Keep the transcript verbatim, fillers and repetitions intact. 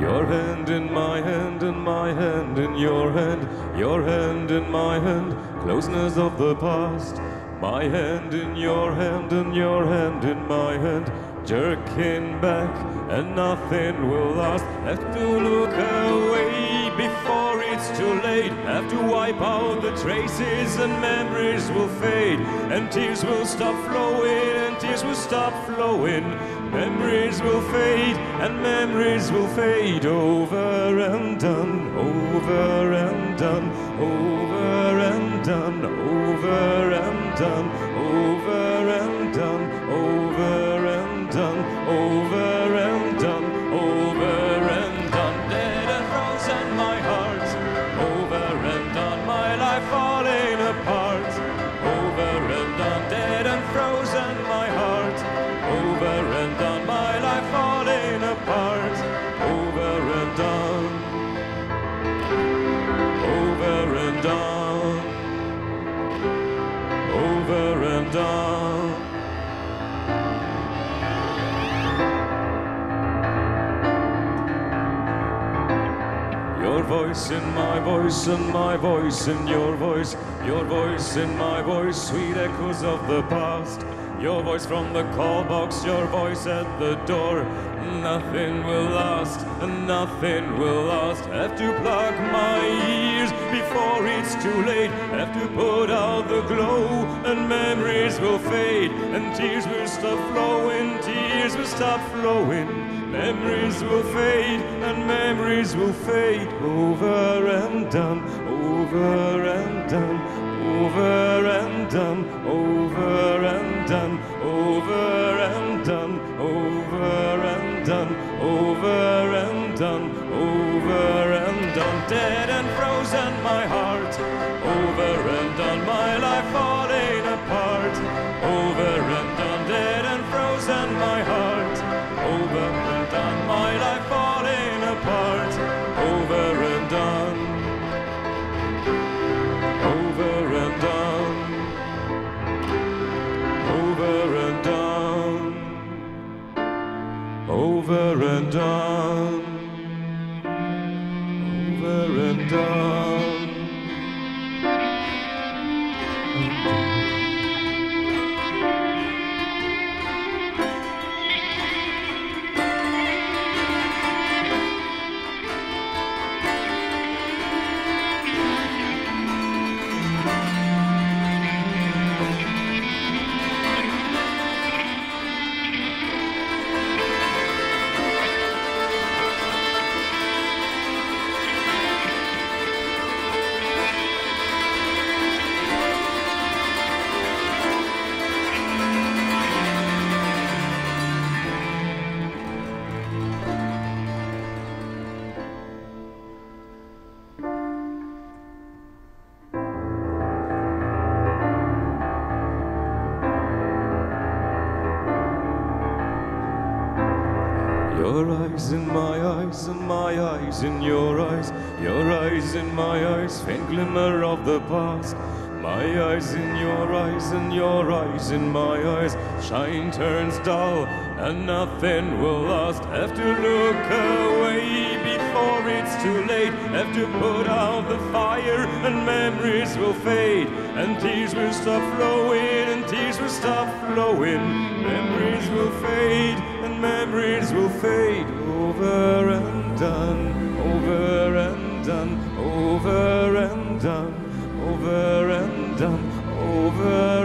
Your hand in my hand and my hand in your hand, your hand in my hand, closeness of the past. My hand in your hand and your hand in my hand, jerking back and nothing will last. Have to look away before it's too late. Have to wipe out the traces and memories will fade. And tears will stop flowing and tears will stop flowing. Memories will fade and memories will fade. Over and done, over and done, over and done, over and done, over and done, over and done, over and done, over and done. Dead and frozen my heart, over and done, my life falling apart. Over and done, dead and frozen my heart, over and done, my life falling apart. Over and done, over and done, over and done. Your voice in my voice and my voice in your voice, your voice in my voice, sweet echoes of the past. Your voice from the call box, your voice at the door. Nothing will last and nothing will last. Have to plug my ears before it's too late. Have to put out the glow and memories will fade. And tears will stop flowing, tears will stop flowing. Memories will fade and memories will fade. Over and done, over and done, over and done, over and done, over and done, over and done, over and done, over and done. Dead and frozen my heart, over and done, my life falling apart. Over and done, dead and frozen my heart, over and done, my life falling apart. Over and done, over and done, over and done, over and done, over and done. Your eyes in my eyes and my eyes in your eyes, your eyes in my eyes, faint glimmer of the past. My eyes in your eyes and your eyes in my eyes, shine turns dull and nothing will last. Have to look away before it's too late. Have to put out the fire and memories will fade. And tears will stop flowing and tears will stop flowing. Memories will fade and memories will fade. Over and done, over and done, over and done, over and done, over